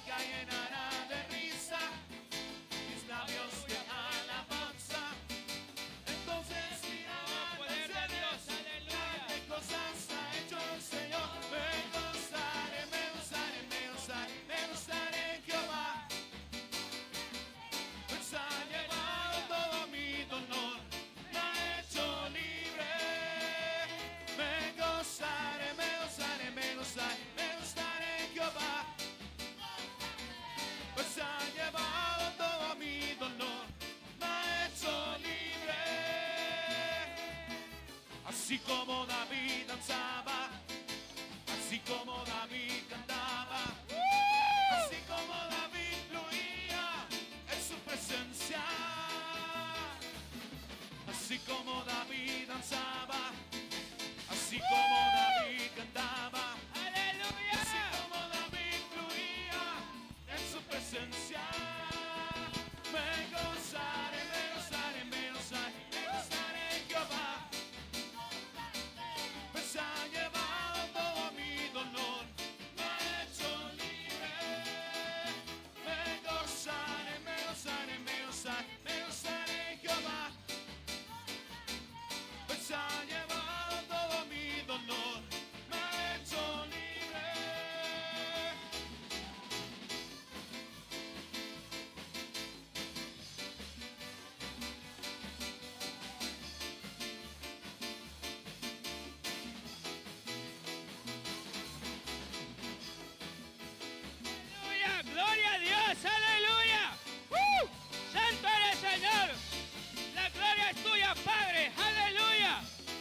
boca llenará de risa, mis labios de alabanza. Entonces dirá Oh, poder de Dios, aleluya. qué cosas ha hecho el Señor. Me gozaré, me gozaré, me gozaré, me gozaré en Jehová. Pues ha llevado todo mi dolor, me ha hecho libre. Me gozaré, me gozaré, me gozaré, me gozaré en Jehová. Pues ha llevado todo mi dolor, me ha hecho libre. Así como David danzaba, así como David cantaba, así como David fluía en su presencia, así como David danzaba, así como David cantaba, ¡Aleluya! así como David fluía en su presencia. Me gozaré, me gozaré, me gozaré, me gozaré en Jehová. Pues ha llevado todo mi dolor, me ha hecho libre. Me gozaré, me gozaré, me gozaré, me gozaré en Jehová. Pues ha llevado todo mi dolor, me ha hecho libre. ¡Aleluya! ¡Gloria a Dios! ¡Aleluya! ¡Santo eres, Señor! La gloria es tuya, Padre. ¡Aleluya!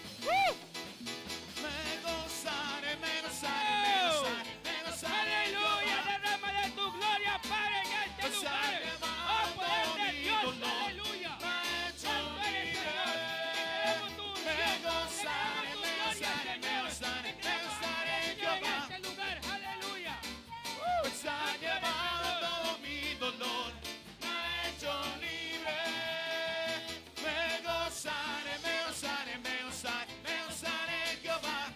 Me gozaré, me gozaré, me gozaré, me gozaré en ¡Aleluya! Jehová. Derrama de tu gloria, Padre, en este Pues ha lugar. llevado ¡Oh, poder todo de mi Dios! dolor, ¡Aleluya! me ha hecho ¡Santo eres, libre. Señor! Declaramos tu unción, Me gozaré, declaramos tu me gloria, gozaré, me Señor. gozaré, me Declaramos gozaré en Señor, en Jehová. este lugar. ¡Aleluya! Pues ha Santo eres, llevado Señor. todo mi dolor, me ha hecho libre. Me gozaré, me gozaré, me gozaré, me gozaré en Jehová.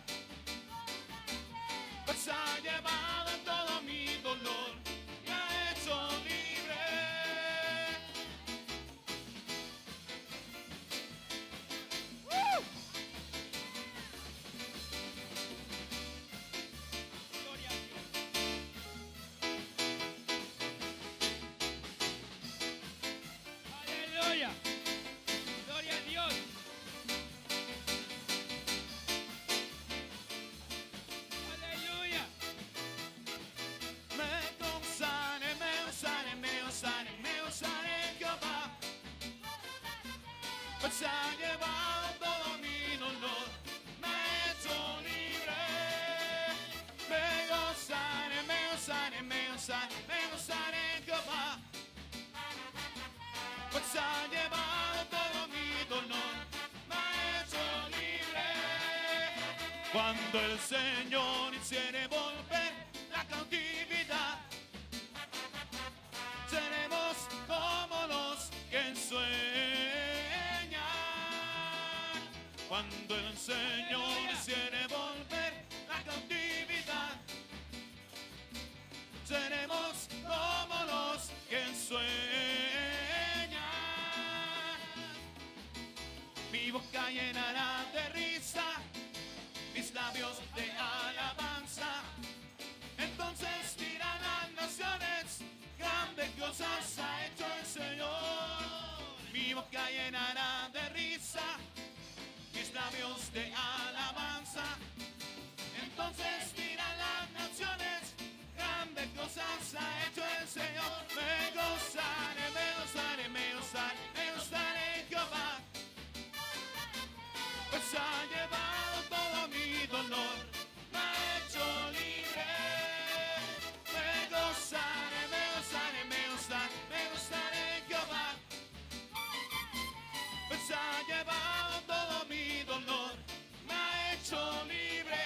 Pues ha llevado todo mi dolor, me ha hecho libre. Gloria a Dios. Aleluya. Gloria a Dios. Aleluya. Me gozaré, me gozaré, me gozaré, me gozaré en Jehová. Pues ha llevado todo mi dolor, me ha hecho libre. Me gozaré, me gozaré, me gozaré, me gozaré en Jehová. Pues ha llevado todo mi dolor, me ha hecho libre. Cuando el Señor hiciere volver la cautividad, seremos como los que sueñan. Cuando el Señor hiciere volver la cautividad, seremos como los que sueñan. Mi boca llenará de risa, mis labios de alabanza. Entonces dirán las naciones, grandes cosas ha hecho el Señor. Mi boca llenará de risa, mis labios de alabanza. Entonces dirán las naciones, grandes cosas ha hecho el Señor. Me gozaré, me gozaré, me gozaré, me gozaré en Jehová. Pues ha llevado todo mi dolor, me ha hecho libre. Me gozaré, me gozaré, me gozaré, me gozaré en Jehová. Pues ha llevado todo mi dolor, me ha hecho libre.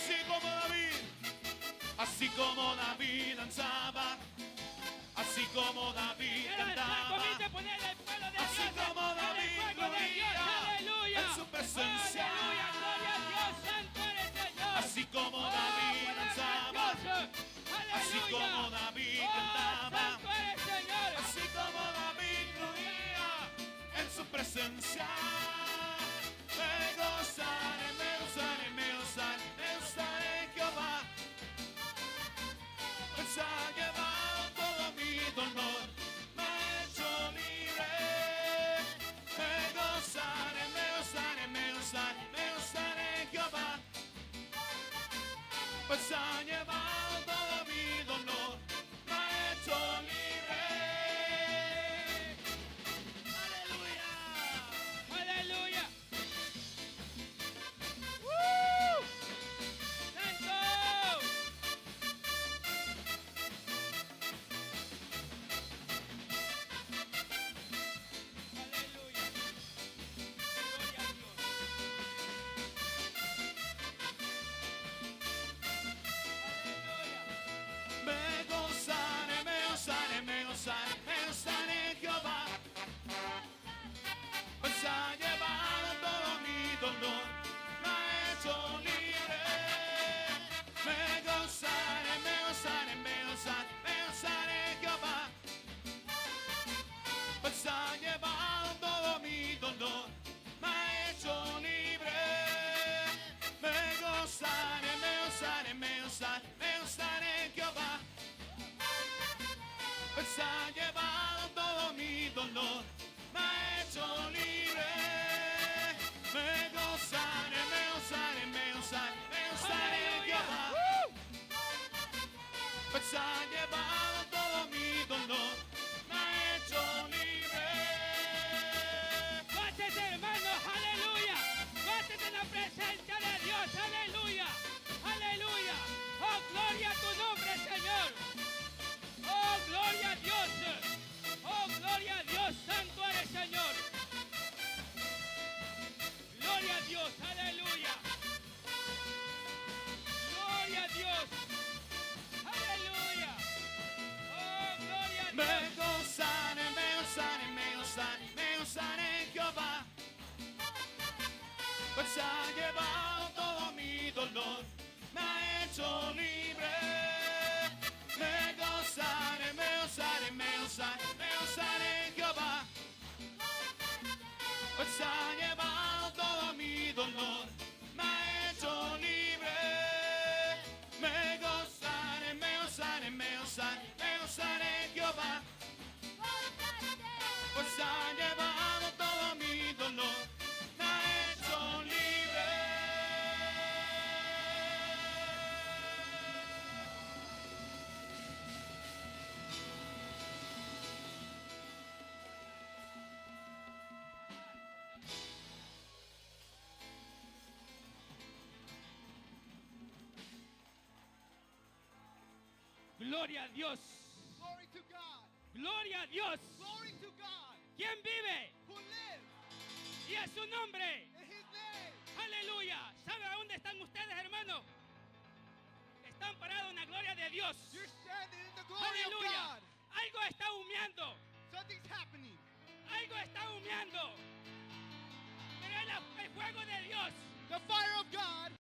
Así como David danzaba, así como David cantaba, así como David fluía en su presencia, así como David danzaba, así como David cantaba. presencia. Me gozaré, me gozaré, me gozaré, me gozaré en Jehová. Pues ha llevado todo mi dolor, me ha hecho libre. Me gozaré, me gozaré, me gozaré, me gozaré en Jehová. Pues ha llevado todo mi dolor, me ha hecho libre. ¡Aleluya! ¡Aleluya! ¡Santo! ¡Aleluya! ¡Gloria a Dios! ¡Aleluya! Me gozaré, me gozaré, me gozaré, me gozaré en Jehová. Pues ha llevado todo mi dolor, me ha hecho libre. Me gozaré, me gozaré, me gozaré, me gozaré en Jehová. Pues ha llevado todo mi dolor, me ha hecho libre. Me gozaré, me gozaré, me gozaré, me gozaré en Jehová. Pues ha llevado todo mi dolor, me ha hecho libre. Me gozaré, me gozaré, me gozaré, me gozaré en Jehová. Pues ha llevado todo mi dolor, me ha hecho libre. ¡Gócese, hermanos! ¡Aleluya! ¡Gócese en la presencia de Dios! ¡Aleluya! ¡Aleluya! ¡Oh, gloria a tu nombre, Señor! ¡Oh, gloria a Dios! ¡Oh, gloria a Dios! ¡Santo eres, Señor! ¡Gloria a Dios! ¡Aleluya! ¡Gloria a Dios! ¡Aleluya! ¡Oh, gloria a Dios! Me gozaré, me gozaré, me gozaré, me gozaré en Jehová. Pues ha llevado todo mi dolor, me ha hecho libre. Me gozaré, me gozaré, me gozaré, me gozaré en Jehová. Pues ha llevado todo mi dolor, me ha hecho libre. Me gozaré, me gozaré, me gozaré, me gozaré en Jehová. Pues ha llevado todo mi dolor, me ha hecho libre. ¡Gloria a Dios! Glory to God. ¡Gloria a Dios! Glory to God ¿Quién vive? who lives Y a su nombre. in his name. ¡Aleluya! ¿Sabe a dónde están ustedes, hermanos? Están parados en la gloria de Dios. You're standing in the glory ¡Aleluya! of God. Algo está humeando. Something's happening. Algo está humeando. Pero es el fuego de Dios. The fire of God